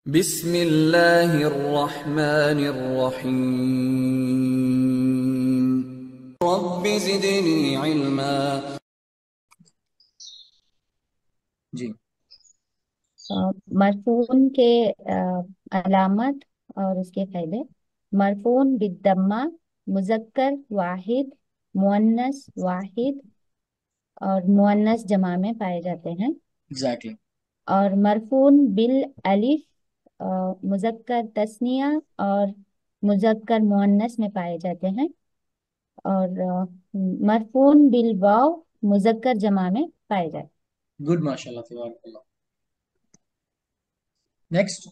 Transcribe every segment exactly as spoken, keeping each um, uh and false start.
बिस्मिल्लाहिर्रहमानिर्रहीम। रब्बि ज़िदनी इल्मा। जी। अ, मरफून के अ, अलामत और उसके फायदे। मरफून बिद्दम्मा मुज़क्कर वाहिद, मुअन्नस वाहिद और मुअन्नस जमा में पाए जाते हैं। एग्जैक्टली। और मरफून बिल अलिफ अ, मुज़क्कर तस्निया और मुज़क्कर मुअन्नस में पाए जाते हैं। और अ, मरफून बिल वाव मुज़क्कर जमा में पाए जाते हैं। गुड, माशाल्लाह, तबारकल्लाह। नेक्स्ट।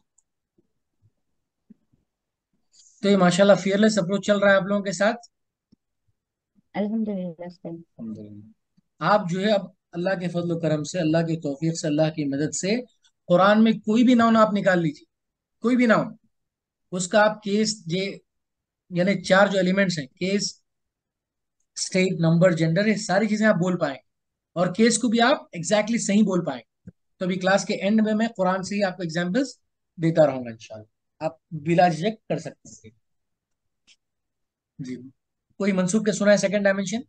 तो ये माशाल्लाह फियरलेस अप्रोच चल रहा है आप लोगों के साथ। अल्हम्दुलिल्लाह सर। अल्हम्दुलिल्लाह। आप जो है अब अल्लाह के फजल करम से, अल्लाह की तौफीक से, अल्लाह की मदद से कुरान में कोई भी नाउन आप निकाल लीजिए, कोई भी नाउन, उसका आप केस जे यानी चार जो एलिमेंट्स हैं, केस, स्टेट, नंबर, जेंडर, ये सारी चीजें आप बोल पाएंगे और केस को भी आप एग्जैक्टली exactly सही बोल पाएंगे। तो अभी क्लास के एंड में मैं कुरान से ही आपको एग्जांपल्स देता रहूंगा इंशाल्लाह, आप बिला झिझक कर सकते हैं। जी। कोई मंसूब के सुना है सेकंड डायमेंशन?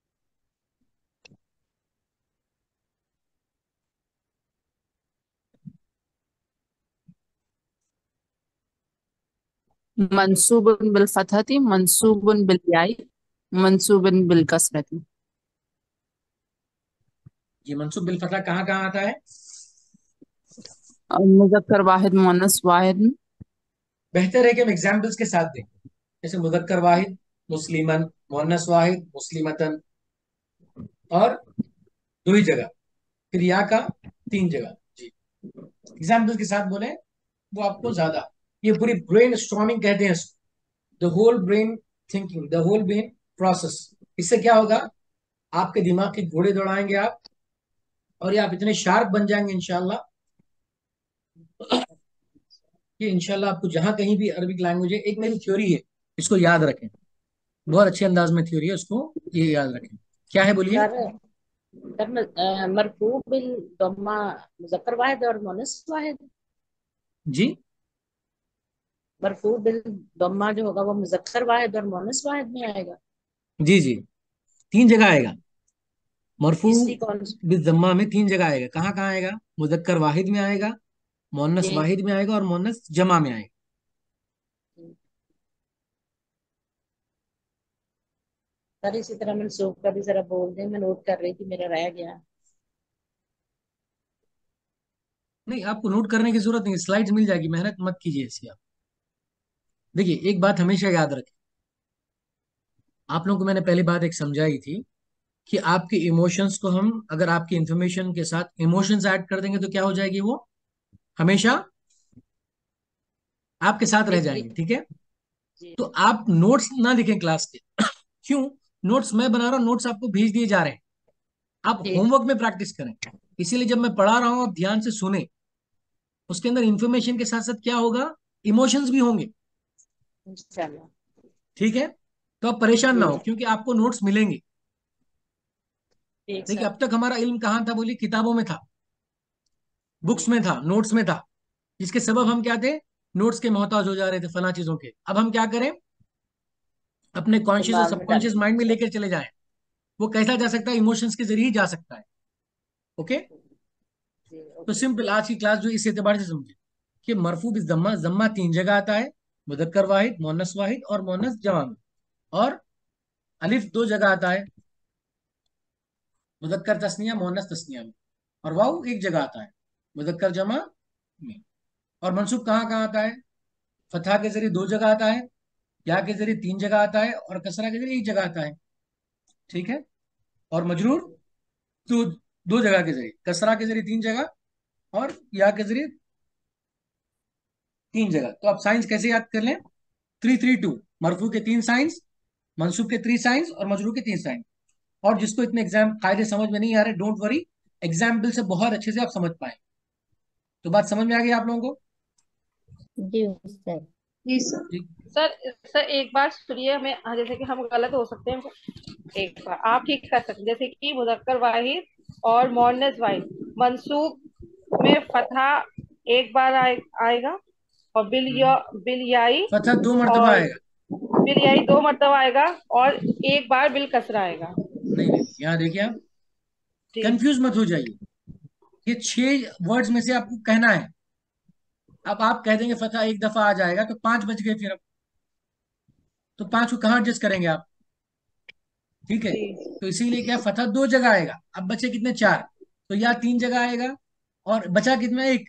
मंसूबुन बिल फतहती, मंसूबुन बिल याई, मंसूबुन बिल कसरती। ये मंसूब बिल फतह कहाँ कहाँ आता है? और मुजक्कर वाहिद मुअन्नस वाहिद में। बेहतर है कि हम एग्जाम्पल्स के साथ दें। जैसे मुजक्कर वाहिद मुस्लिमन, मुअन्नस वाहिद मुस्लिमतन, और दो ही जगह, फिर या का तीन जगह। जी, एग्जाम्पल्स के साथ बोले वो आपको ज्यादा, ये पूरी ब्रेन स्टॉर्मिंग कहते हैं इसको, the whole brain thinking, the whole brain process. इससे क्या होगा, आपके दिमाग के घोड़े दौड़ाएंगे आप, और ये आप इतने शार्प बन जाएंगे इंशाल्लाह कि इंशाल्लाह आपको जहां कहीं भी अरबिक लैंग्वेज है, एक मेरी थ्योरी है, इसको याद रखें, बहुत अच्छे अंदाज में थ्योरी है, उसको ये याद रखें। क्या है बोलिए? सर सर म- अ, मरफू बिल दम्मा मुजक्कर वाहिद और मुअन्नस वाहिद। जी मरफू बिल दम्मा जो होगा वो मुजक्कर वाहिद और मुअन्नस वाहिद में आएगा। जी जी, तीन जगह आएगा। मरफू तीसरी कौन सी? बिल जम्मा में तीन जगह आएगा। कहाँ कहाँ आएगा? मुजक्कर वाहिद में आएगा, मुअन्नस जी। वाहिद में आएगा, और मुअन्नस जमा में आएगा। सर इसी तरह मनसूब का भी जरा बोल दें, मैं नोट कर रही थी, मेरा रह गया। नहीं, आपको नोट करने की जरूरत नहीं, स्लाइड्स मिल जाएगी, मेहनत मत कीजिए ऐसी आप। देखिए, एक बात हमेशा याद रखें, आप लोगों को मैंने पहली बात एक समझाई थी कि आपके इमोशंस को हम अगर आपकी इंफॉर्मेशन के साथ इमोशंस ऐड कर देंगे तो क्या हो जाएगी, वो हमेशा आपके साथ रह लिख जाएंगे, लिख ठीक है? जी। तो आप नोट्स ना लिखें क्लास के क्यों? नोट्स मैं बना रहा हूं, नोट्स आपको भेज दिए जा रहे हैं, आप ठीक। होमवर्क में प्रैक्टिस करें। इसीलिए जब मैं पढ़ा रहा हूं आप ध्यान से सुने, उसके अंदर इंफॉर्मेशन के साथ साथ क्या होगा, इमोशंस भी होंगे, इंशाल्लाह। ठीक है? तो आप परेशान ना जी। हो क्योंकि आपको नोट्स मिलेंगे। ठीक देखिए, सर। अब तक हमारा इल्म कहाँ था बोलिए? किताबों में था, बुक्स में था, नोट्स में था, जिसके सबब हम क्या थे, नोट्स के मोहताज हो जा रहे थे फला चीजों के। अब हम क्या करें, अपने कॉन्शियस और दिमाग में सबकॉन्शियस डालेंगे माइंड में लेकर इंशाल्लाह। चले जाएं। वो कैसा जा सकता है? इमोशंस के जरिए ही जा सकता है। ओके? जी तो ओके। सिंपल आज की क्लास जो इस एतबार से समझे कि मरफू बिल जम्मा, जम्मा तीन जगह आता है, मुदक्कर वाहिद, मुअन्नस वाहिद और मुअन्नस जमा में। और अलिफ दो जगह आता है, मुदक्कर तस्निया, मुअन्नस तस्निया में। और वाऊ एक जगह आता है, मुदक्कर जमा में। और मंसूब कहाँ कहाँ आता है? फतहा के जरिए दो जगह आता है, या के जरिए तीन जगह आता है, और कसरा के जरिए एक जगह आता है, ठीक है? और मजरूर दो दो जगह के जरिए, कसरा के जरिए तीन जगह, और या के जरिए तीन जगह। तो आप साइंस कैसे याद कर लें? थ्री थ्री टू, मरफू के तीन साइंस, मंसूब के थ्री साइंस, और मजरूर के तीन साइंस। और जिसको इतने एग्जाम कायदे समझ में नहीं आ रहे, डोंट वरी, एग्जाम्पल से बहुत अच्छे से आप समझ पाए। तो बात समझ में आ गई आप लोगों को? जी सर। जी सर। ठीक। सर सर एक बार सुनिए, हमें हाँ, जैसे कि हम गलत हो सकते हैं, एक बार आप ठीक कर सकते हैं। जैसे कि मुजक्कर वाहिद और मोअन्नस वाहिद, मंसूब में फतहा एक बार आए, आएगा, और बिल हम्म, या बिल याई, फतह दो मरतबा और आएगा। बिल याई दो मरतबा आएगा, और एक बार बिल कसरा आएगा। नहीं नहीं, यहाँ देखिए आप जी। कंफ्यूज मत हो जाइए। ये छह वर्ड्स में से आपको कहना है। अब आप कह देंगे फतह एक दफा आ जाएगा तो पांच बच गए, फिर अब तो पांच को कहाँ एडजस्ट करेंगे आप? ठीक है, जी। तो इसीलिए क्या, फतह दो जगह आएगा। अब बचे कितने, चार, तो या तीन जगह आएगा, और बचा कितना, एक।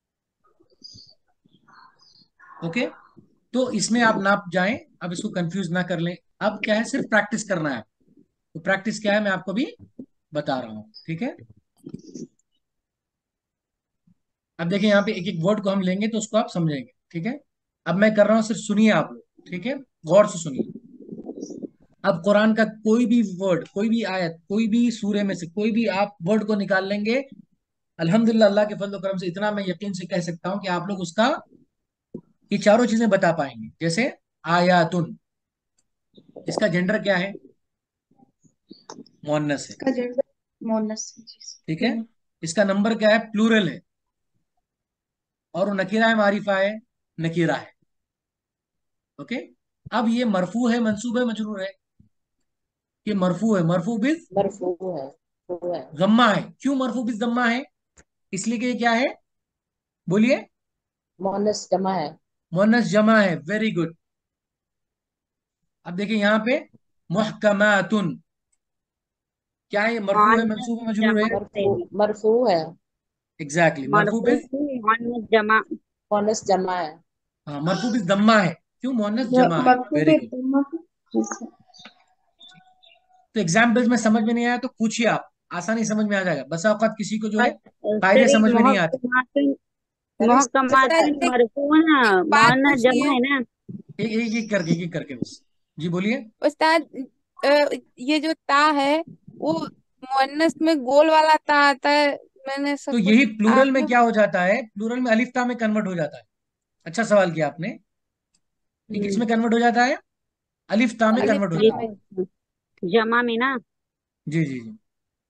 ओके, तो इसमें आप ना जाएं, अब इसको कंफ्यूज ना कर लें। अब क्या है, सिर्फ प्रैक्टिस करना है। तो प्रैक्टिस क्या है, मैं आपको भी बता रहा हूं, ठीक है। अब देखिए यहाँ पे एक एक वर्ड को हम लेंगे तो उसको आप समझेंगे, ठीक है। अब मैं कर रहा हूं, सिर्फ सुनिए आप लोग, ठीक है, गौर से सुनिए। अब कुरान का कोई भी वर्ड, कोई भी आयत, कोई भी सूरे में से कोई भी आप वर्ड को निकाल लेंगे, अल्हम्दुलिल्लाह, अल्लाह के फजल करम से इतना मैं यकीन से कह सकता हूं कि आप लोग उसका ये चारों चीजें बता पाएंगे। जैसे आयातुन, इसका जेंडर क्या है, मोन्नस है, इसका जेंडर मोनस है जी। ठीक है। इसका नंबर क्या है, प्लूरल है। और वो नकीरा है, मारिफा है, नकीरा है। ओके, अब ये मरफू है, मंसूब है, मजरूर है। ये मरफू है, मरफू बिज मरफू है, वो है। जम्मा है। क्यों मरफू बिज जम्मा है? इसलिए कि ये क्या है, बोलिए। मोनस जमा है। मुअन्नस जमा है, वेरी गुड। अब देखिए यहाँ पे मुहकमातुन, क्या है, ये मरफू है, मोहम्मद मंसूब है, मजरूर है? जमा से मरफू मरफू है। एग्जैक्टली, मरफू मरफू बिज, मोहम्मद जमा। मोनस जमा है। हाँ, मरफू बिज जम्मा है। क्यों, मुअन्नस जमा है, मरफू वेरी पे गुड। जमा है जी सर। तो एग्जाम्पल्स में समझ में नहीं आया तो पूछिए आप, आसानी समझ में आ जाएगा। बसा औकात किसी को जो है कायदे सर ये समझ में नहीं आते। मोहम्मद सर इसका मोहम्मद सर एक मरफू है ना, बात मोहम्मद पूछनी जमा है है ना। एक एक एक करके, एक एक करके बस। जी बोलिए। उस्ताद। अ, ये जो ता है वो मुअन्नस में गोल वाला ता आता है। मैंने सब तो कुछ यही प्लूरल में आपने क्या हो जाता है, प्लूरल में अलिफ ता में कन्वर्ट हो जाता है। अच्छा सवाल किया आपने। ये किस हम्म, में कन्वर्ट हो जाता है, अलिफ ता में अलिफ कन्वर्ट हो ता ये जाता है। में। जमा में ना। जी जी जी,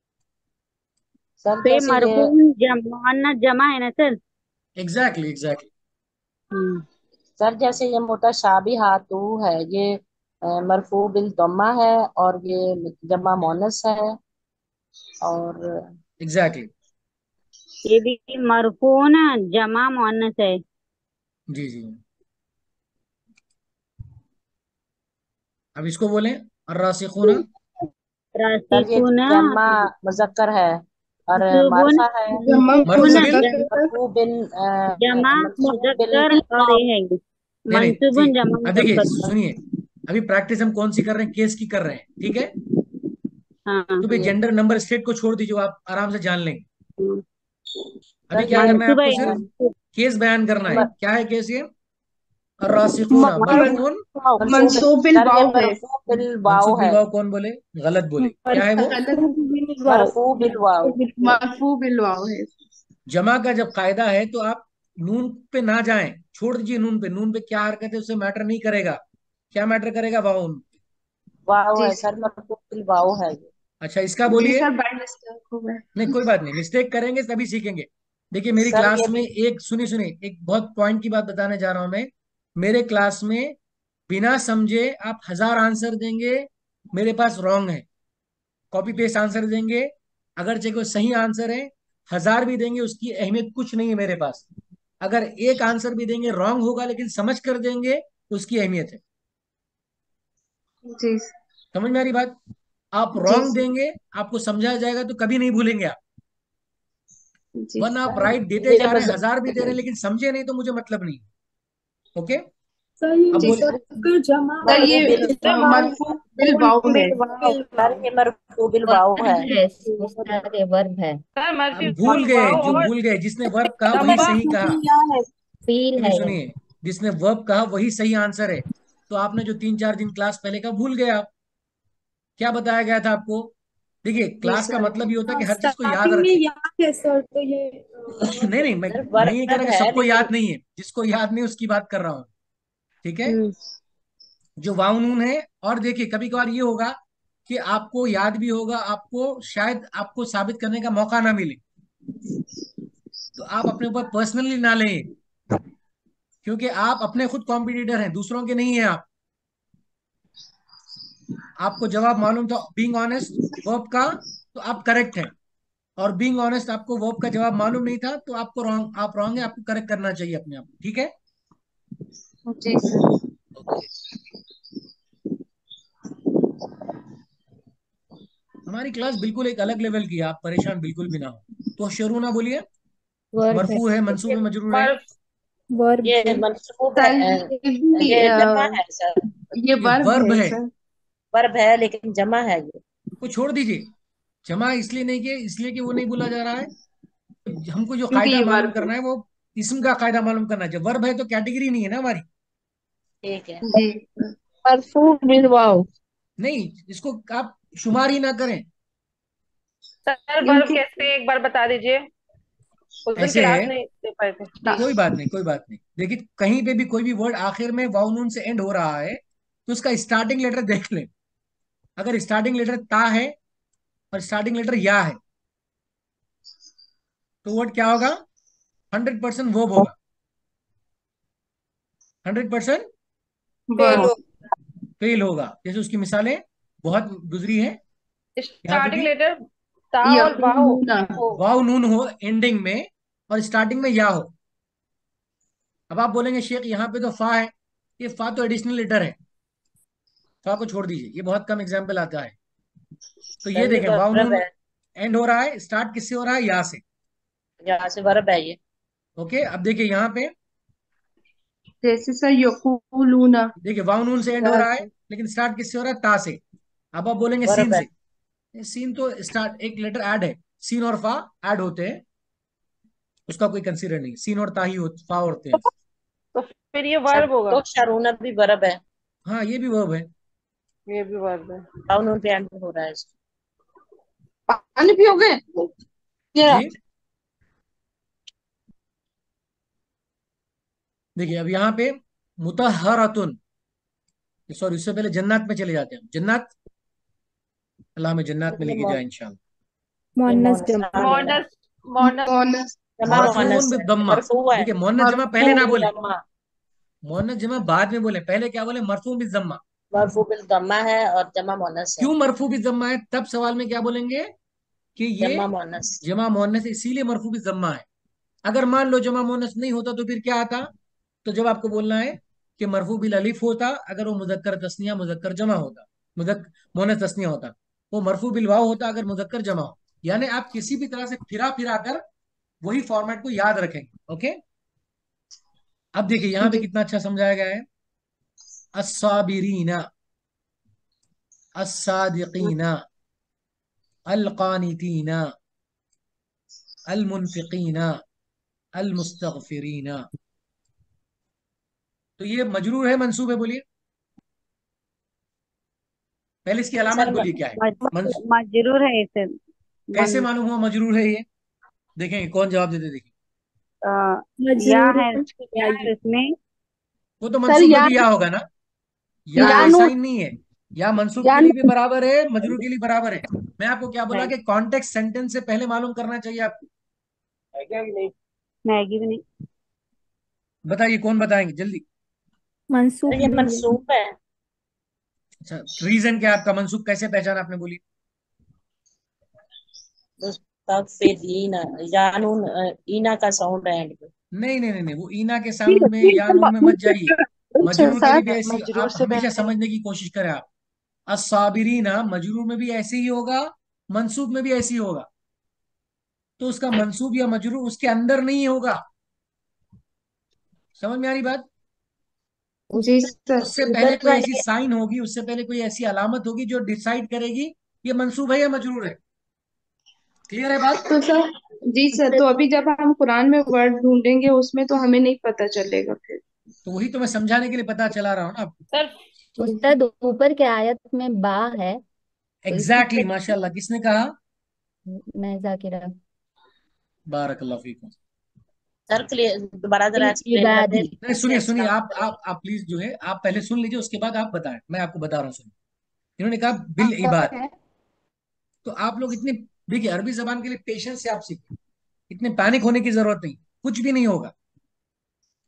सर तो ये जैसे ये मरफू जम मोहम्मद जमा है ना सर। Exactly exactly. हम्म, सर जैसे ये मुतशाबिहातु है, ये अ, मरफू बिल दम्मा है, और ये जमा मोनस है। और एग्जैक्टली, ये भी मरफू ना, जमा मोहन्नस है। जी जी। अब इसको बोलें, अर्रासिखूना। सर ये रासिखुना जमा मुजक्कर है, और मंसूबुन मारफा है जमा मरफू मंसूबुन बिल, मुजक्कर मरफू बिन अ, जमा मंसूब बिल मुजक्कर, और ये है नहीं नहीं, सी, मंसूबुन जमा अब देखिए मुजक्कर। सुनिए, अभी प्रैक्टिस हम कौन सी कर रहे हैं, केस की कर रहे हैं, ठीक है। हाँ। तो भाई ये जेंडर नंबर स्टेट को छोड़ दीजिए, वो आप आराम से जान लेंगे। हम्म, अभी सर क्या ये करना है, मंसूब आपको है सिर्फ मंसूब। केस बयान करना है। म- क्या है केस, ये अर्रासिखूना मर- मरफून मंसूब मंसूब बिल सर ये वाव है। मरफू बिल वाव मंसूब बिल है। वाव, कौन बोले, गलत बोले, क्या है वो, गलत बिल वाव। मरफू बिल वाव। मरफू बिल वाव है। जमा का जब कायदा है तो आप नून पे ना जाएं, छोड़ दीजिए नून पे। नून पे क्या हरकत है उससे मैटर नहीं करेगा, क्या मैटर करेगा, वाव। वाव जी है सर। सर, मरफू बिल वाव है ये। अच्छा, इसका जी बोलिए। सर, बाय मिस्टेक हो नहीं गया। कोई बात नहीं, मिस्टेक करेंगे तभी सीखेंगे। देखिए मेरी सर क्लास ये में भी एक, सुनिए सुनिए, एक बहुत पॉइंट की बात बताने जा रहा हूं मैं। मेरे क्लास में बिना समझे आप हजार आंसर देंगे, मेरे पास रॉन्ग है। कॉपी पेस्ट आंसर देंगे, अगर चाहे कोई सही आंसर है, हजार भी देंगे उसकी अहमियत कुछ नहीं है मेरे पास। अगर एक आंसर भी देंगे रॉन्ग होगा लेकिन समझ कर देंगे तो उसकी अहमियत है। जी समझ में आ रही बात? आप जी रॉन्ग सर। देंगे, आपको समझाया जाएगा तो कभी नहीं भूलेंगे आप। जी वरना आप सर। सर राइट देते ये जा रहे हैं, मुज- हजार भी दे रहे हैं लेकिन समझे नहीं तो मुझे मतलब नहीं। ओके, सर ये अब जी बोल, सर, अगर जमा सर मरफू ये बिल अ, मरफू बिल वाव है। बिल वाव सर, ये मरफू बिल वाव है। वर्ब है उस्ताद, ये वर्ब है। सर अब मर्फी भूल बिल गए, वाव जो और भूल गए, जिसने वर्ब कहा वही दम्मा। सही कहा। फील सुनिए है ये। सुनिए, जिसने वर्ब कहा वही सही आंसर है। तो आपने जो तीन चार दिन क्लास पहले का भूल गए आप, क्या बताया गया था आपको? देखिए जी क्लास का सर। मतलब ये होता है कि हर चीज को याद स्टार्टिंग में रखें। याद है सर, तो ये अ, नहीं नहीं, मैं सर मैं ये कह रहा वर्ब कि है सबको लेकिन याद नहीं है, जिसको याद नहीं उसकी बात कर रहा हूँ, ठीक है। हम्म, जो वाव नून है, और देखिए कभी कभार ये होगा कि आपको याद भी होगा, आपको शायद आपको साबित करने का मौका ना मिले, तो आप अपने ऊपर पर्सनली ना लें, क्योंकि आप अपने खुद कॉम्पिटिटर हैं, दूसरों के नहीं हैं आप। आपको जवाब मालूम था बीइंग ऑनेस्ट वर्ब का, तो आप करेक्ट हैं। और बीइंग ऑनेस्ट आपको वर्ब का जवाब मालूम नहीं था, तो आपको रॉन्ग, आप रॉन्ग है, आपको करेक्ट करना चाहिए अपने आप को, ठीक है। जी सर। ओके, हमारी क्लास बिल्कुल एक अलग लेवल की है, आप परेशान बिल्कुल भी ना हो। तो शुरू ना बोलिए। वर्ब है। मरफू है, मंसूब है, मजरूर है। वर्ब वर्ब ये है। मंसूब सर है, ये भी ये अ, जमा है सर। ये ये वर्ब वर्ब है है, सर। वर्ब है लेकिन जमा है ये। को छोड़ दीजिए। जमा इसलिए नहीं किया, इसलिए कि वो नहीं बोला जा रहा है। हमको जो क्योंकि कायदा ये मालूम वर्ब है। करना है वो इसम का कायदा मालूम करना है। जब वर्ब है तो कैटेगरी नहीं है ना हमारी। ठीक है। जी मरफू बिल वाव। नहीं, इसको आप शुमार ही ना करें। सर वर्ब क्योंकि कैसे, एक बार बता दीजिए, उस दिन ऐसे क्लास है, नहीं दे पाए थे ता- प्लीज। कोई बात नहीं, कोई बात नहीं। देखिए कहीं पे भी कोई भी वर्ड आखिर में वाव नून से एंड हो रहा है, तो उसका स्टार्टिंग लेटर देख लें। अगर स्टार्टिंग लेटर ता है और स्टार्टिंग लेटर या है, तो वर्ड क्या होगा? हंड्रेड परसेंट वर्ब होगा। Hundred percent fail verb. हो। फेल होगा। जैसे उसकी मिसालें बहुत गुजरी है। यहाँ पे स्टार्टिंग भी लेटर ता और वाओ यकूलूना। हो। वाव नून हो एंडिंग में और स्टार्टिंग में या हो। अब आप बोलेंगे शेख यहाँ पे तो फा है, ये फा तो एडिशनल लेटर है, फा को छोड़ दीजिए, ये बहुत कम एग्जाम्पल आता है। तो ये सर ये देखें वाव वर्ब नून है, एंड हो रहा है, स्टार्ट किससे हो रहा है? या से। यहाँ से वर्ब है ये। ओके, अब देखिए यहाँ पे, जैसे सर यकूलूना। देखिए वाव नून से एंड हो या रहा है, से लेकिन स्टार्ट किससे हो रहा है? ता से। अब आप बोलेंगे सीन वर्ब है। से। ये सीन तो स्टार्ट एक लेटर ऐड है, सीन और फा ऐड होते हैं, उसका कोई कंसीडर नहीं। सीन और ता ही हो, फा होते हैं। तो फिर ये सर वर्ब होगा। तो शरूना भी वर्ब है। हाँ, ये भी वर्ब है। ये भी वर्ब है। वाव नून पे एंड हो रहा है इसका। पानी पियोगे? क्या? जी देखिए, अब यहाँ पे मुतहरतुन, सॉरी उससे पहले जन्नत में चले जाते हैं। जन्नत, अल्लाह हमें जन्नत सर में ये लेके मो- जाए इंशाल्लाह। ये मुअन्नस मोनस जमा। नाम है ना। मोनस मोनस मोनस। जमा मरफून मोनस है, बिदम्मा। मरफू है। देखिए मोहन्नस जमा मरफू। पहले ना बिल बोले, दम्मा। मोहन्नस जमा बाद में बोले। पहले क्या बोले? मरफू बिदम्मा। मरफू बिल दम्मा है और जमा मोनस है। क्यों मरफू बिदम्मा है? तब सवाल में क्या बोलेंगे कि ये जमा मोनस। जमा मोहन्नस इसीलिए मरफू बिदम्मा है। अगर मान लो जमा मोहन्नस नहीं होता तो फिर क्या आता? तो जब आपको बोलना है कि मरफू बिल अलिफ होता अगर वो मुजक्कर तस्निया मुजक्कर जमा होता, मुजक्कर मोहन्नस तस्निया होता। वो मरफू बिल वाव होता अगर मुजक्कर जमा हो। यानी आप किसी भी तरह से फिरा फिरा कर वही फॉर्मेट को याद रखेंगे। ओके, अब देखिए यहाँ पे जी कितना अच्छा समझाया गया है। अस्साबिरीना, अस्सादिकीना, अलकानितीना, अलमुनफिकीना, अलमुस्तगफिरीना। तो ये मजरूर है मंसूब है? बोलिए पहले इसकी अलामत सर म- बोलिए क्या है। मज- मंस, मजरूर है इसे। कैसे मन मालूम हुआ मजरूर है ये? देखेंगे कौन जवाब देते, देखिए। अ, या मजरूर है, या है। है इसमें। वो तो सर मंसूब में या भी या होगा ना। या या ऐसा नून, ही नहीं है, या मंसूब या के लिए भी नून। बराबर है, मजरूर के लिए बराबर है। मैं आपको क्या बोला है कि कॉन्टेक्स्ट सेंटेंस से पहले मालूम करना चाहिए आपको। मैगी भी नहीं। बताइए कौन बताएंगे जल्दी। सर मंसूब ये भी है। मनसूब है। अच्छा, रीजन क्या है आपका? मंसूब कैसे पहचाना आपने? बोली। मुस्तगफिरीना, जानून अ, ईना का साउंड है एंड पे। नहीं नहीं नहीं नहीं, वो ईना के साउंड में या नून में मत जाइए। मजरूर के लिए भी ऐसी, आप हमेशा समझने की कोशिश करें आप। अस्साबिरीना मजरूर में भी ऐसे ही होगा, मंसूब में भी ऐसे ही होगा। तो उसका मंसूब या मजरूर उसके अंदर नहीं होगा। समझ में आ रही बात? जी सर। उससे पहले उधर कोई ऐसी वाले साइन होगी, उससे पहले कोई ऐसी अलामत होगी जो डिसाइड करेगी ये मंसूब है या मजरूर है। क्लियर है बात? तो सर जी सर, उससे तो अभी जब हम कुरान में वर्ड ढूंढेंगे उसमें तो हमें नहीं पता चलेगा फिर। तो वही तो मैं समझाने के लिए पता चला रहा हूँ ना आपको। सर उस्ताद ऊपर के आयत में बा है, तो इसकी एग्जैक्टली exactly, माशाल्लाह। किसने कहा? मैं जाकिरा। बारकल्लाह फीकुम। सर क्लियर दोबारा जरा बिल एक्सप्लेन कर दे, इबादी। नहीं सुनिए कैसे सुनिए, इस्तेमाल आप करेंगे। आप आप प्लीज जो है आप पहले सुन लीजिए, उसके बाद आप बताएं। मैं आपको बता रहा हूँ, सुनिए। इन्होंने कहा बिल इबाद। है। तो आप लोग इतने, देखिए अरबी जबान के लिए पेशेंस से आप सीखें, इतने पैनिक होने की जरूरत नहीं, कुछ भी नहीं होगा।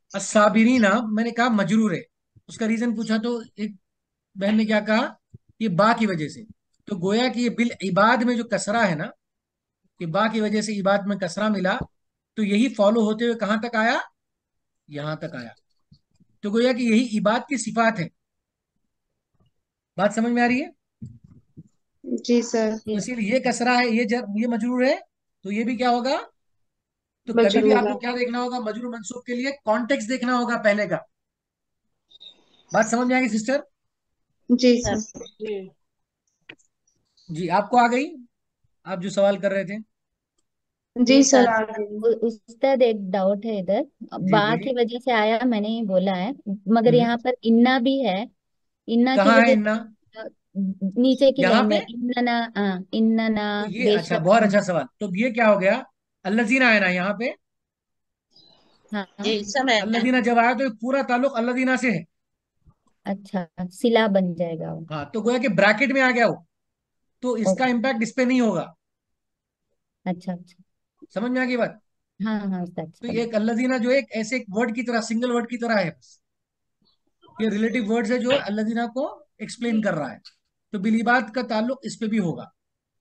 अस्साबिरीना मैंने कहा मजरूर है, उसका रीजन पूछा तो एक बहन ने क्या कहा, ये बा की वजह से। तो गोया कि ये बिल इबाद में जो कसरा है ना, कि बा की वजह से इबाद में कसरा मिला, तो यही फॉलो होते हुए कहां तक आया, यहां तक आया। तो गोया कि यही इबाद की सिफात है। बात समझ में आ रही है? जी सर। तो इसीलिए ये कसरा है, ये जर, ये मजरूर है, तो ये भी क्या होगा। तो कभी भी मजरूर। आपको क्या देखना होगा मजरूर मंसूब के लिए, कॉन्टेक्स्ट देखना होगा पहले का। बात समझ में आ गई सिस्टर? जी सर सर। जी। जी, आपको आ गई, आप जो सवाल कर रहे थे। जी जी सर सर। आ गई। उ- उस्ताद एक डाउट है इधर। जी बा बोलिए। की वजह से आया, मैंने ही बोला है, मगर हम्म। यहाँ पर इन्ना भी है। इन्ना की कहाँ है वजह इन्ना? से अ, नीचे की यहाँ लाइन में पे? इन्ना, हाँ इन्ना तो ये अच्छा, बेशक बहुत हम। अच्छा सवाल। तो ये क्या हो गया, अल्लजीना है ना यहाँ पे। हाँ जी हाँ, इस समय है। अल्लजीना जब आया तो ये पूरा ताल्लुक अल्लजीना से है। अच्छा सिला बन जाएगा वो। हाँ, तो गोया कि ब्रैकेट में आ गया वो, तो इसका ओके। इम्पैक्ट इस पे नहीं होगा। अच्छा अच्छा। समझ में आ गई बात? हाँ हाँ उस्ताद तो ये समझ। एक अल्लजीना जो है एक ऐसे एक वर्ड की तरह, सिंगल वर्ड की तरह है बस। ये रिलेटिव वर्ड है जो अल्लजीना को एक्सप्लेन कर रहा है। तो बिलीबात का ताल्लुक इस पे भी होगा।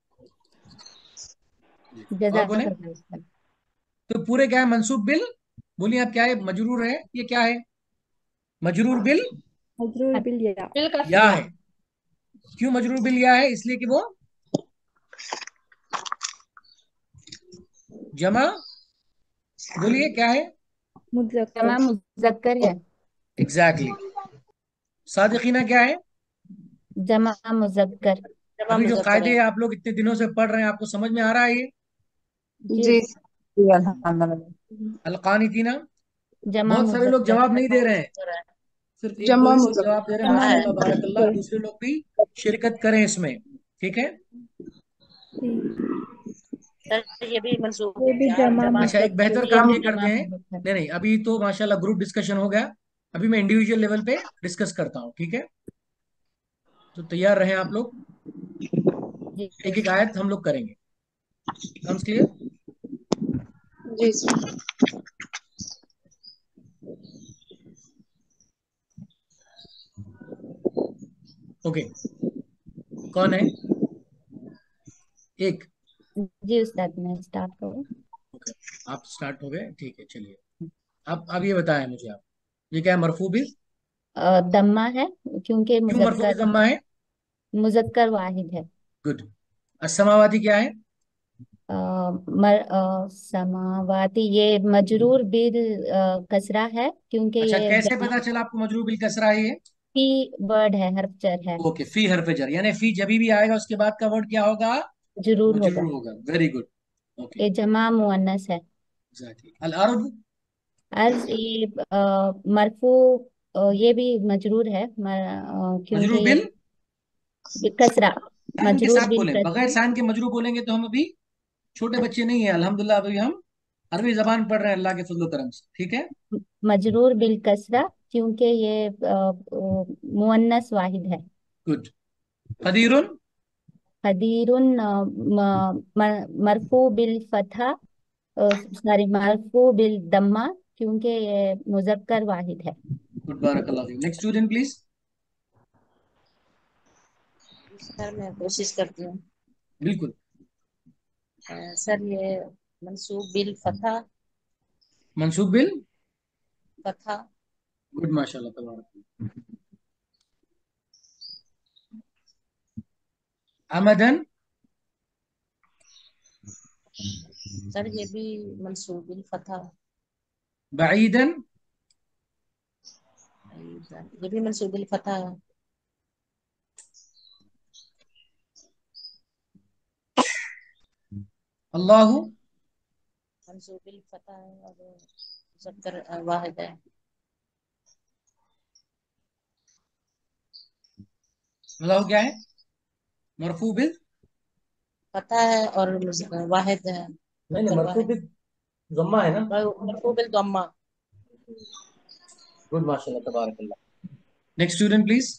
और बोले, जज़ाकल्लाह उस्ताद। तो पूरे क्या है, मंसूब बिल, बोलिए आप क्या है, मजरूर है, ये क्या है, मजरूर बिल मजरूर बिल या। बिल या कसरा। है। क्यों मजरूर बिल या है, इसलिए कि वो जमा, बोलिए क्या है, मुजक्कर। जमा मुज़क्कर है। Exactly exactly. सादिकीना क्या है। जमा मुज़क्कर। जमा अभी जो मुजक्कर कायदे है। आप लोग इतने दिनों से पढ़ रहे हैं, आपको समझ में आ रहा है ये? जी जी उस्ताद। जी अल्हम्दुलिल्लाह। अलकानितीना। जमा बहुत सारे लोग मुज़क्कर। जवाब नहीं दे जमा रहे हैं, मुजक्कर है। सिर्फ एक दो जमा ही लोग जवाब दे रहे हैं, मुजक्कर। जमा है। माशाल्लाह बारकल्लाह। दूसरे लोग भी शिरकत करें इसमें, ठीक है। सर ये भी मंसूब ये बिल भी या जमा जमा अच्छा, एक मुजक्कर। बेहतर ये काम भी ये करते जमा हैं। मुज़क्कर। नहीं नहीं, अभी तो माशाल्लाह ग्रुप डिस्कशन हो गया, अभी मैं इंडिविजुअल लेवल पे डिस्कस करता हूँ, ठीक है। तो तैयार रहें आप लोग, जी एक एक उस्ताद। आयत हम लोग करेंगे। Sounds clear? जी सर। ओके, कौन है, एक। जी उस्ताद मैं स्टार्ट करूँ। ओके, आप स्टार्ट हो गए, ठीक है, चलिए। अब अब ये बताएं मुझे आप, ये क्या है, मरफू भी? अ, दम्मा है क्योंकि क्यों मरफू भी मुजक्कर, जम्मा है? मुजक्कर वाहिद है। गुड। असमावाती क्या है? अ, मर अ, समावाती ये मजरूर बिल अ, कसरा है क्योंकि अच्छा, ये कैसे जमा पता चला आपको मजरूर बिल कसरा है ये? फी वर्ड है, हर्फ जर है। ओके, फी हरफ जर, यानी फी जब भी आएगा उसके बाद का वर्ड क्या होगा, जरूर होगा। मजरूर होगा। Very good. ओके, ये जमा मुअन्नस है। एग्जैक्टली। अल अर्द? अर्ज ये अ, मरफू, अ, ये भी मजरूर है मर, अ, क्योंकि मजरूर बिल, ये कसरा, साइन के मजरूर साथ बिल बोलें, बगैर कसरा। साइन के मजरूर बोलेंगे तो हम अभी छोटे बच्चे नहीं है, अल्हम्दुलिल्लाह अभी हम अरबी जबान पढ़ रहे हैं अल्लाह के फजल करम से, ठीक है। मजरूर बिल कसरा क्योंकि ये अ, अ, मुअन्नस वाहिद है। गुड। कदीरुन? कदीरुन अ, म- म- मरफू बिल फतहा, सॉरी मरफू बिल दम्मा क्योंकि ये मुजक्कर वाहिद है। गुड, बारकल्लाह फीक। Next student please. सर मैं कोशिश करती हूँ। बिल्कुल। अ, सर ये मंसूब बिल फतह। मंसूब बिल, फतह। गुड माशाल्लाह तबारक। आमदन? सर ये भी मंसूब बिल फतह। बईदन? ये भी मंसूब बिल फतह है। अल्लाह? मंसूब बिल फतह है और मुजक्कर वाहिद है। अल्लाह क्या है, मरफू बिल? फतह है और मुज- वाहिद है, नहीं नहीं, मुजक्कर मरफू वाहिद। बिल जम्मा है ना। मरफूब बिल दम्मा। गुड माशाल्लाह तबारक। Next student please.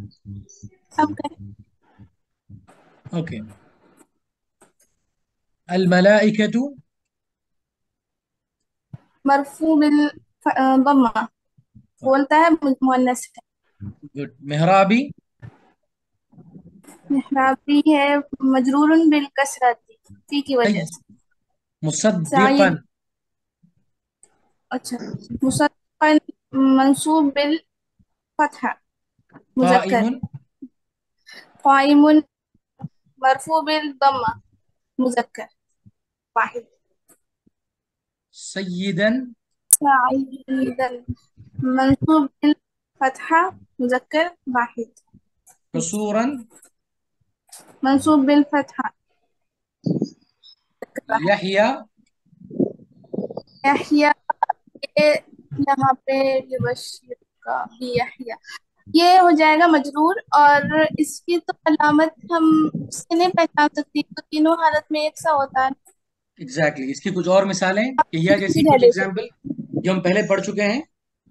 Okay. Okay, अल मलाइकतु मरफू बिल दम्मा बोलता है मुअन्नस है। गुड। मेहराबी मेहराबी है मजरूरुन बिल कसरती फी की सही। वजह से। मुसद्दिकन साइद अच्छा मुसद्दक़न मंसूब बिल फतहा मुज़क्कर। काइमुन क़ाइमुन मरफू बिल दम्मा मुज़क्कर वाहिद। सय्यिदन साइदन मंसूब बिल फतहा मुज़क्कर वाहिद। कसूरन मंसूब बिल फतहा वाहिद। यहया यहया ये यहाँ पे ये बशीर का भी यहया ये हो जाएगा मजरूर और इसकी तो अलामत हम इससे नहीं पहचान सकती तो तीनों हालत में एक सा होता है। Exactly exactly. इसकी कुछ और मिसालें यहया जैसी सीधा कुछ देते एग्जाम्पल जो हम पहले पढ़ चुके हैं।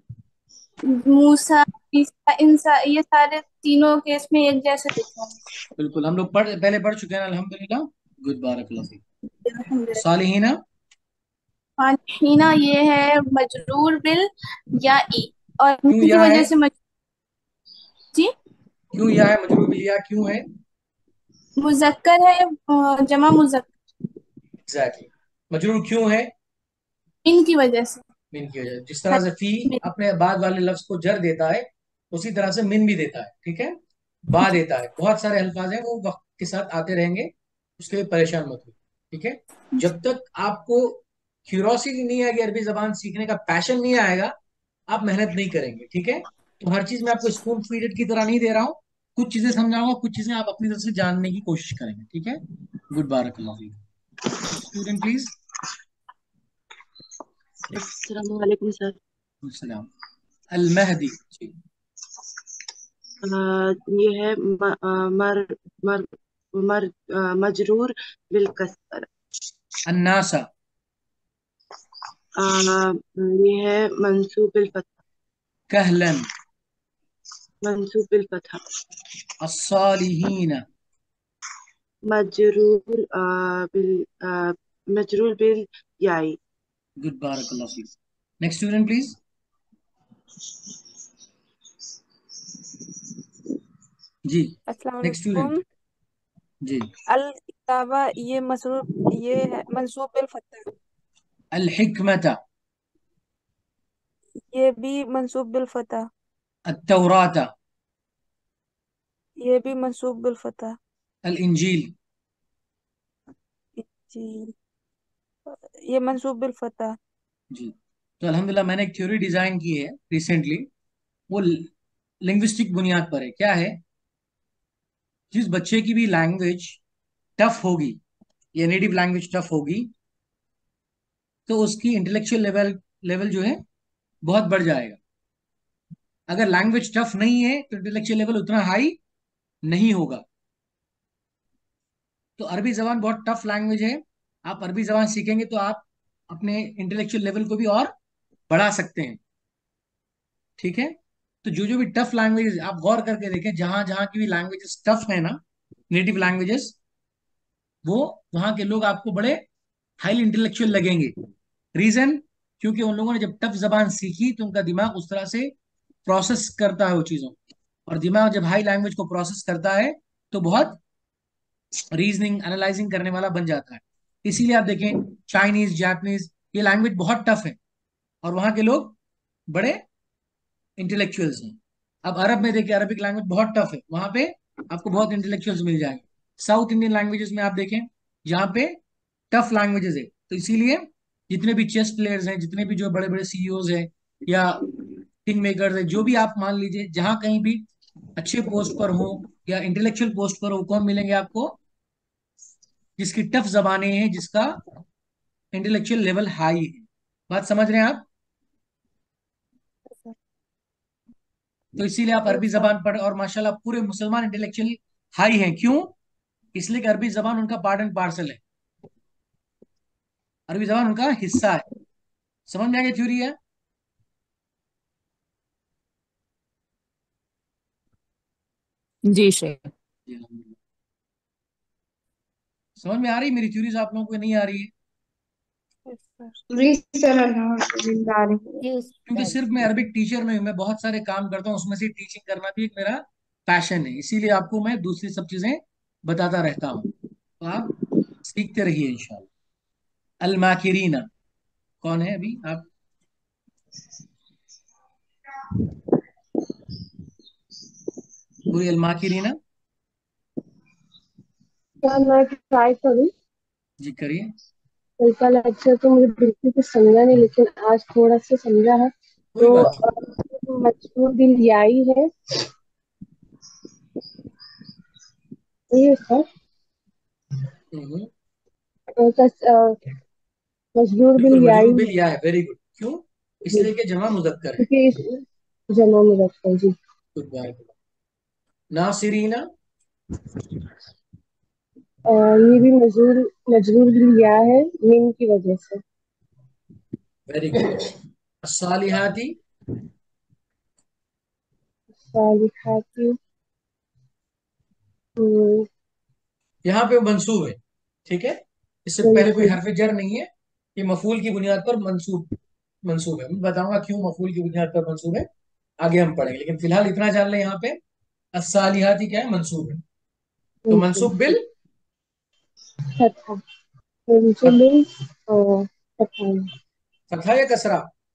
मूसा ईसा इंसा ये सारे तीनों केस में एक जैसे दिखे बिल्कुल हम लोग पढ़ पहले पढ़ चुके हैं अल्हम्दुलिल्लाह। गुड बारकल्लाह फीक। हैं। सालिहीना हीना ये है मजरूर बिल या ई और क्यों इनकी या है? वजह से मज... जी क्यों या है? मजरूर बिल या क्यों है? मुजक्कर है अ, जमा मुजक्कर एग्जैक्टली exactly. मजरूर क्यों है? इनकी वजह से। मिन की वजह। जिस तरह से फी अपने बाद वाले लफ्ज को जर देता है उसी तरह से मिन भी देता है। ठीक है, बा देता है। बहुत सारे अल्फाज हैं वो वक्त के साथ आते रहेंगे, उसके लिए परेशान मत हो। ठीक है, जब तक आपको क्यूरोसिटी नहीं आएगी, अरबी जबान सीखने का पैशन नहीं आएगा, आप मेहनत नहीं करेंगे। ठीक है, तो हर चीज में आपको स्पून फीडेड की तरह नहीं दे रहा हूँ। कुछ चीजें समझाऊंगा, कुछ चीजें आप अपनी तरफ से जानने की कोशिश करेंगे। ठीक है, गुड बारकल्लाह फीक। Student please. अस्सलाम वालेकुम सर। सलाम। अल महदी जी। अ, ये है म, अ, मर मर मर अ, मजरूर बिल कसर। अन्नासा अ, ये है मंसूब बिल फतह। कहलन मंसूब बिल फतह। अस्सालिहीन मजरूर अ, बिल अ, मजरूर बिल याई। गुड बारकल्लाह फीक। Next student please. जी अस्सलाम नेक्स्ट स्टूडेंट। वालेकुम। जी। अल किताबा ये मसरूफ ये है मंसूब बिल फतह। अल हिकमता ये भी मंसूब बिल फतह। अत्तौराता ये भी मंसूब बिल फतह। अल इंजील जी ये मंसूब बिल फतह। जी। तो अल्हम्दुलिल्लाह मैंने एक थ्योरी डिजाइन की है रिसेंटली, वो लिंग्विस्टिक बुनियाद पर है। क्या है? जिस बच्चे की भी लैंग्वेज टफ होगी या नेटिव लैंग्वेज टफ होगी तो उसकी इंटेलेक्चुअल लेवल लेवल जो है बहुत बढ़ जाएगा। अगर लैंग्वेज टफ नहीं है तो इंटेलेक्चुअल लेवल उतना हाई नहीं होगा। तो अरबी जबान बहुत टफ लैंग्वेज है। आप अरबी जबान सीखेंगे तो आप अपने इंटेलेक्चुअल लेवल को भी और बढ़ा सकते हैं। ठीक है, तो जो जो भी टफ लैंग्वेजेस आप गौर करके देखें, जहां जहां की भी लैंग्वेजेस टफ है ना, नेटिव लैंग्वेजेस, वो वहां के लोग आपको बड़े हाईली इंटेलेक्चुअल लगेंगे। रीजन, क्योंकि उन लोगों ने जब टफ जबान सीखी तो उनका दिमाग उस तरह से प्रोसेस करता है वो चीजों, और दिमाग जब हाई लैंग्वेज को प्रोसेस करता है तो बहुत रीजनिंग एनालाइजिंग करने वाला बन जाता है। इसीलिए आप देखें चाइनीज जापानीज ये लैंग्वेज बहुत टफ है और वहां के लोग बड़े इंटेलेक्चुअल्स हैं। अब अरब में देखिए, अरबिक लैंग्वेज बहुत टफ है, वहां पे आपको बहुत इंटेलेक्चुअल्स मिल जाएंगे। साउथ इंडियन लैंग्वेजेस में आप देखें जहाँ पे टफ लैंग्वेजेस है, तो इसीलिए जितने भी चेस प्लेयर्स हैं, जितने भी जो बड़े बड़े सीईओज हैं या किंग मेकर्स हैं, जो भी आप मान लीजिए, जहां कहीं भी अच्छे पोस्ट पर हो या इंटेलेक्चुअल पोस्ट पर हो, कौन मिलेंगे आपको? जिसकी टफ जबानें हैं, जिसका इंटेलेक्चुअल लेवल हाई है। बात समझ रहे हैं आप? तो इसीलिए आप अरबी जबान पढ़, और माशाल्लाह पूरे मुसलमान इंटेलेक्चुअल हाई हैं। क्यों? इसलिए कि अरबी जबान उनका पार्ट एंड पार्सल है, अरबी जबान उनका हिस्सा है। समझ में आ गया थ्योरी है? जी शेख। जी, अल्हम्दुलिल्लाह। समझ में आ रही मेरी थ्योरीज आप लोगों को नहीं आ रही है? जी सर अल्हम्दुलिल्लाह। क्योंकि सिर्फ मैं अरबिक टीचर नहीं हूँ, मैं बहुत सारे काम करता हूँ, उसमें से टीचिंग करना भी एक मेरा पैशन है, इसीलिए आपको मैं दूसरी सब चीजें बताता रहता हूँ, तो आप सीखते रहिए इंशाल्लाह। अल माकिरीना कौन है अभी आप? पूरी अल माकिरीना क्या मैं ट्राई करूँ? जी करिए। कल का लेक्चर तो मुझे बिल्कुल कुछ समझा नहीं, लेकिन आज थोड़ा सा समझा है। कोई तो बात अ, मजबूर बिल याई है ये सर। नहीं। अ, कस- अ, मजबूर बिल बिल्कुल याई मजरूर बिल है या है, वेरी गुड। क्यों? जी, इसलिए कि जमा मुजक्कर है। क्योंकि इस- जमा मुजक्कर जी। Good bye. नासिरीना अ, ये भी मजबूर मजबूर बिल या है मीम की वजह से। Very good. सालिहाती सालिहाती हम्म, यहाँ पे मंसूब है, ठीक है, इससे जी पहले कोई जी हरफ जर नहीं है, ये मफूल की बुनियाद पर मंसूब मंसूब है। मैं बताऊंगा क्यों मफूल की बुनियाद पर मंसूब है, आगे हम पढ़ेंगे, लेकिन फिलहाल इतना जान लें यहाँ पे अस्सालिहाती क्या है, मंसूब है। तो मंसूब मंसूब बिल फतहा मंसूब बिल अ, फतहा फतहा या कसरा?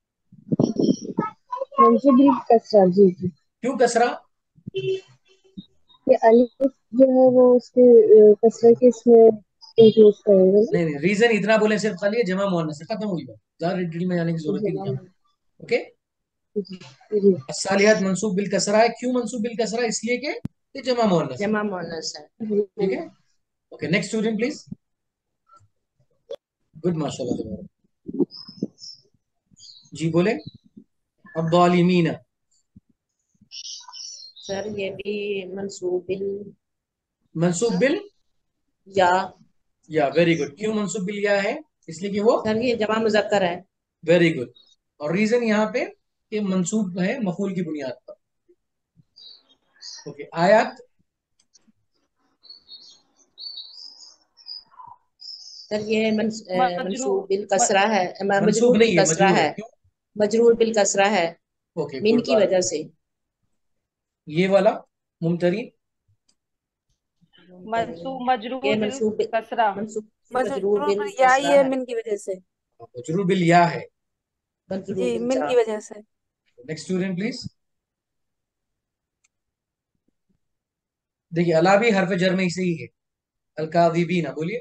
मंसूब बिल कसरा जी जी। क्यों कसरा? ये अलिफ जो है वो उसके अ, कसरे के इसमें इंक्लूड करेंगे ना। नहीं नहीं, रीजन इतना बोले सिर्फ खाली है, जमा मुअन्नस है, खत्म हुई बात, ज्यादा डिटेल में जाने की जरूरत ही नहीं है। जमा ओके। जी जी अस्सालिहात मंसूब बिल कसरा है, क्यों मंसूब बिल कसरा? इसलिए कि ये जमा मुअन्नस है, जमा मोनस है। ठीक है। Okay next student please. Good माशाल्लाह तुम्हारा। जी बोले। अब ज़ालिमीना सर ये भी मंसूब बिल मंसूब बिल या। या, वेरी गुड। क्यों मंसूब बिल या है? इसलिए कि वो सर ये जमा मुजक्कर है। Very good. और रीजन यहाँ पे कि मंसूब है मफूल की बुनियाद पर। ओके आयत सर ये मंस, अ, मजरूर मंसूब बिल म- कसरा है, म- मंसूब मजरूर बिल नहीं है, कसरा मजरूर है। है। क्यों? मजरूर बिल कसरा है ओके मिन गुड की बात। वजह से। ये वाला मुमतरीन मंसूब ये मजरूर बिल मंसूब कसरा। मंसूब मजरूर मजरूर बिल बिल या ही कसरा है है। मिन की वजह से। मजरूर बिल या है। मजरूर जी बिल मिन जा। की वजह से। Next student please. देखिए अला भी हरफ जर में ही सही है। अलकाज़िबीना बोलिए।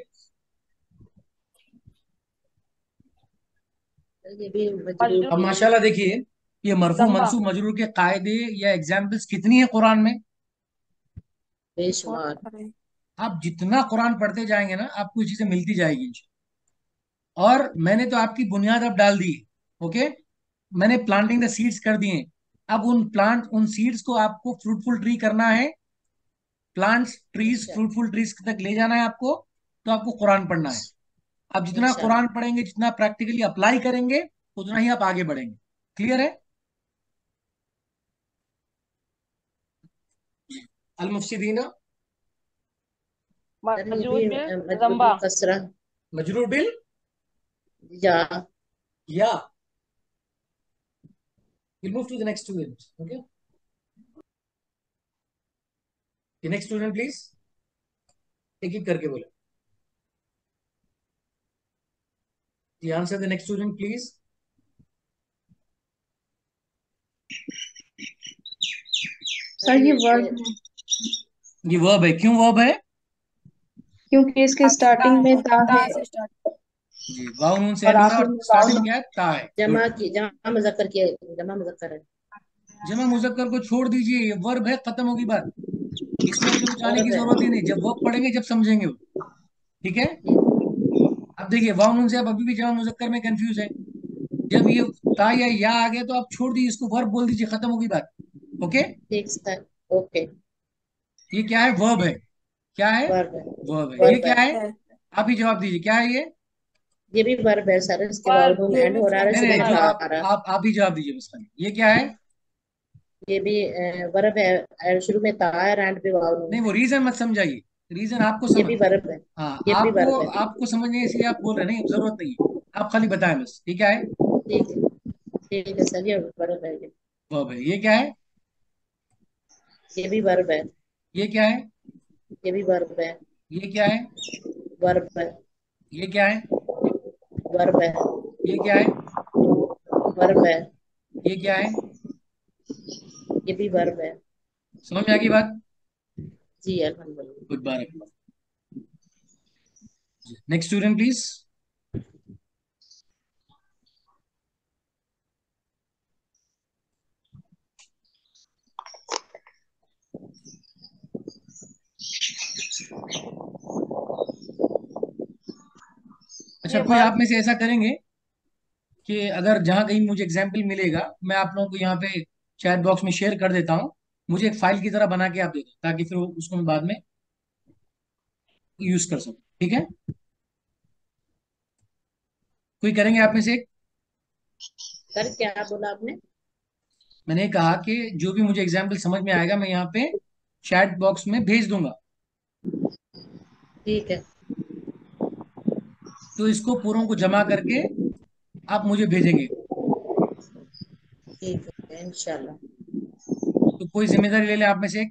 सर ये भी मजरूर मजरूर अब बिल माशाल्लाह देखिए, ये मरफू दम्मा। मंसूब मजरूर के कायदे या एग्जाम्पल्स कितनी है कुरान में? बहुत बेशुमार। सारे। आप जितना कुरान पढ़ते जाएंगे ना, आपको ये चीजें मिलती जाएगी। और मैंने तो आपकी बुनियाद अब डाल दी है, ओके। मैंने प्लांटिंग द सीड्स कर दिए हैं। अब उन प्लांट उन सीड्स को आपको फ्रूटफुल ट्री करना है, प्लांट्स ट्रीज अच्छा। फ्रूटफुल ट्रीज तक ले जाना है आपको, तो आपको कुरान पढ़ना है। आप जितना कुरान इंशाल्लाह। पढ़ेंगे, जितना प्रैक्टिकली अप्लाई करेंगे, उतना ही आप आगे बढ़ेंगे। क्लियर है? अल मुफसिदीना सर ये भी मजरूर बिल अ, मजरूर दम्बा। बिल कसरा मजरूर बिल या। या। we'll move to the next student, okay? the next student please, एक एक करके बोले। the answer the next student please। Sir sir ये ये वर्ब है ये वर्ब है। क्यों वर्ब है? क्योंकि इसके ता स्टार्टिंग में है, ता ता है से स्टार्ट। जी वाव नून से और एंड हो रहा है, आखिर और में स्टार्टिंग वाव। में क्या है? ता है। गुड। जमा की जमा मुजक्कर की जमा मुजक्कर है। जमा मुजक्कर को छोड़ दीजिए, ये वर्ब है, खत्म होगी बात। इसमें तो जाने की वर्ब है। जरूरत ही नहीं, जब वर्ब पढ़ेंगे जब समझेंगे वो, ठीक है। अब देखिए वाव नून से आप अभी भी जमा मुजक्कर में कंफ्यूज है, जब ये ता या या आ गया तो आप छोड़ दीजिए इसको, वर्ब बोल दीजिए, खत्म होगी बात। ओके। ठीक सर। ओके। ये क्या है? वर्ब है। क्या है? वर्ब है। वर्ब है। ये वर्ब क्या है। है? है। आप ही जवाब दीजिए, क्या है ये? ये भी वर्ब है सर, इसके वाव वर्ब नून ये एंड भी हो रहा है, नहीं वर्ब शुरू नहीं, में है। जो था आप आ रहा। आप आप ही जवाब दीजिए बस खाली, ये क्या है? ये भी अ, वर्ब है, अ, शुरू में ता है एंड पे वाव नून नहीं, वो है। रीजन मत समझाइए, रीजन आपको ये समझ, भी वर्ब है, हाँ ये भी आपको वर्ब है। आपको समझने है इसलिए आप बोल रहे हैं, नहीं जरूरत नहीं है, आप खाली बताएं बस ये क्या है। ठीक है, ठीक है सर, ये वर्ब है, ये वर्ब है। ये क्या है? ये भी वर्ब है, ये क्या है? ये भी वर्ब है, ये क्या है? वर्ब है, ये क्या है? वर्ब है, ये क्या है? वर्ब है, ये क्या है? ये भी वर्ब है। समझ में आ गई बात? जी अल्हम्दुलिल्लाह। गुड बार। Next student please. अच्छा, ये कोई आप वर्ब में से ऐसा करेंगे कि अगर जहां कहीं मुझे एग्जाम्पल मिलेगा, मैं आप लोगों को यहाँ पे चैट बॉक्स में शेयर कर देता हूँ, मुझे एक फाइल की तरह बना के आप दे दो, ताकि फिर वो- उसको मैं बाद में यूज कर सकूँ। ठीक है? कोई करेंगे आप में से एक? सर क्या बोला आपने? मैंने कहा कि जो भी मुझे एग्जाम्पल समझ में आएगा मैं यहाँ पे चैट बॉक्स में भेज दूंगा, ठीक है, तो इसको पूरों को जमा करके आप मुझे भेजेंगे। ठीक है इंशाल्लाह। तो कोई जिम्मेदारी ले ले आप में से एक।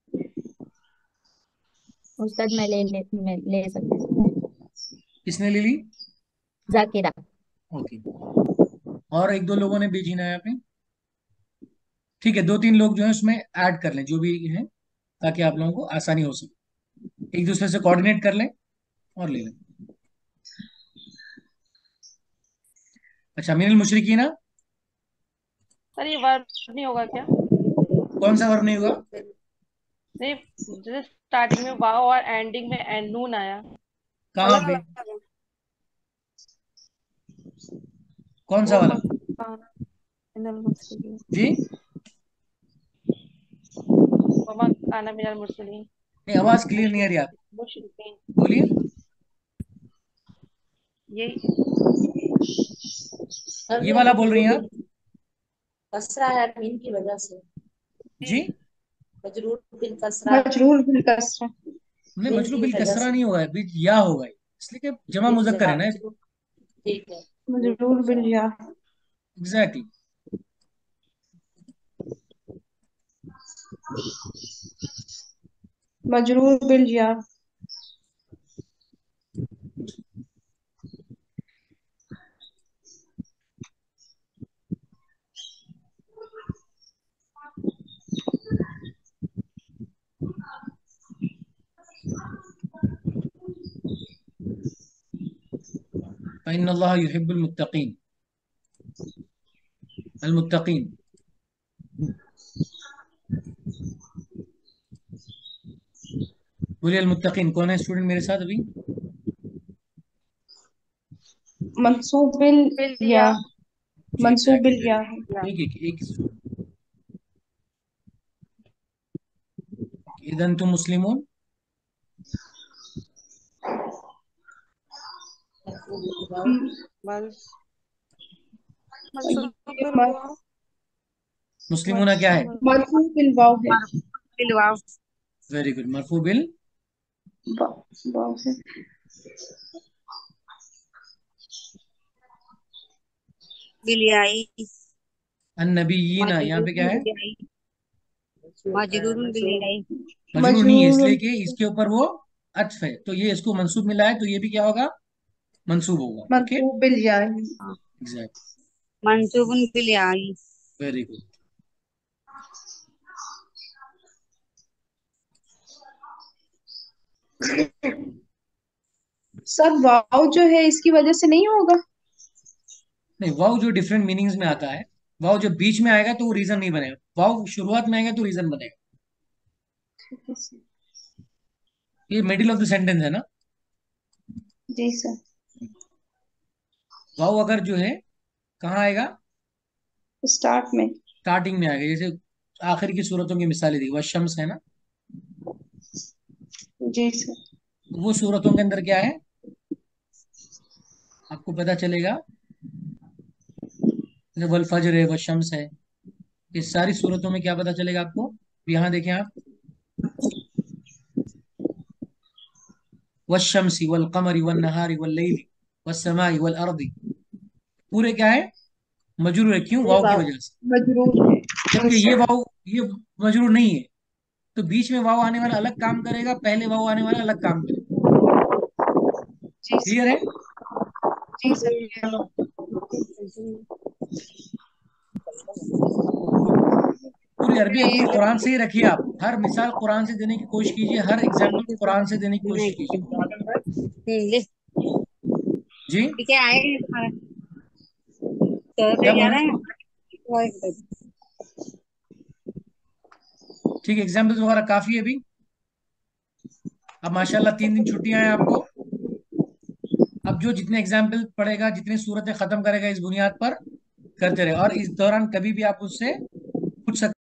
उस्ताद मैं ले ले मैं ले सकती हूँ। किसने ले ली? जाकिरा। ओके। और एक दो लोगों ने भेजी ना यहाँ पे। ठीक है, दो तीन लोग जो है उसमें ऐड कर लें जो भी है, ताकि आप लोगों को आसानी हो सके, एक दूसरे से कोऑर्डिनेट कर लें और ले लें। अच्छा, मिनल मुशरिकी ना। सर ये वर्ब नहीं होगा क्या? कौन सा वर्ब नहीं होगा? नहीं, जैसे स्टार्टिंग में वाव और एंडिंग में एंड नून आया। कहाँ पे? कौन सा वो वाला? मकाना मिनल मुर्सलीन, जी वो मकाना मिनल मुर्सलीन, नहीं, आवाज क्लियर नहीं आ रही आप, मुशरिकीन, बोलिए। ये सर ये ये वाला बोल रही मजरूर हैं बिल आप? कसरा है मीन की वजह से, जी मजरूर बिल कसरा, मजरूर बिल कसरा। नहीं, मीन मजरूर की बिल वजह कसरा से, नहीं होगा, बीच या होगा, इसलिए कि जमा बिल मुजक्कर जहा है ना। मजरूर, ठीक है, मजरूर बिल या। एग्जैक्टली। मजरूर बिल या। फइन्नल्लाह युहिब्बुल मुत्तकीन। अल मुत्तकीन। बोलिए, अल मुत्तकीन कौन है स्टूडेंट मेरे साथ अभी? मंसूब बिल बिल या। या। जी मंसूब एग्जैक्टली, बिल वेरी या है। गुड। एक एक एक स्टूडेंट। इदन तुम मुस्लिमून। हम्म, बस ये मंसूब म- वाव, मुस्लिमूना क्या है? मरफूब बिल वाव है। बिल वाव, वेरी गुड। मरफू बिल वा- वाव है। बिल याई, अन्नबीयीना, यहाँ पे क्या मजरूर है? बिल याई, मजरूर बिल याई, मजरूर नहीं है, मजरूर इसलिए कि इसके ऊपर वो अत्फ है, तो ये इसको मंसूब मिला है, तो ये भी क्या होगा? मंसूब होगा। ओके, मंसूब बिल या है। एग्जैक्ट, मंसूबुन बिल याई। Very good. सर वाव जो है इसकी वजह से नहीं होगा। नहीं, वाव जो डिफरेंट मीनिंग्स में आता है, वाव जब बीच में आएगा तो वो रीजन नहीं बनेगा, वाव शुरुआत में आएगा तो रीजन बनेगा। ठीक है सर। ये मिडिल ऑफ द सेंटेंस है ना। जी सर। वाव अगर जो है कहाँ आएगा? स्टार्ट में। स्टार्टिंग में आएगा, जैसे आखिर की सूरतों की मिसालें दी, वह शम्स है ना, जी सर। वो सूरतों के अंदर क्या है आपको पता चलेगा। जैसे वल फज्र है, वह शम्स है, ये सारी सूरतों में क्या पता चलेगा आपको? यहाँ देखें आप, वश्शम्सी वल कमरी वन नहारी वल लैली वस्समाई वल अर्दी, पूरे क्या है? मजरूर है। क्यों? ये वाव की वाव वजह से। मजरूर है। जी जबकि ये सर। वाव ये मजरूर नहीं है, तो बीच में वाव आने वाला अलग काम करेगा, पहले वाव आने वाला अलग काम करेगा। जी क्लियर है? जी सर। पूरी अरबी अपनी कुरान से ही रखिए। आप हर मिसाल कुरान से देने की कोशिश कीजिए, हर एग्जाम्पल कुरान से देने की कोशिश कीजिए। जी क्या आए तो क्या जा बोल रहे रहे हैं। हैं? ठीक है, एग्जाम्पल्स वगैरह काफी है अभी। अब माशाल्लाह तीन दिन छुट्टियां हैं आपको। अब जो जितने एग्जाम्पल पढ़ेगा, जितनी सूरतें खत्म करेगा, इस बुनियाद पर करते रहे, और इस दौरान कभी भी आप उससे पूछ सकते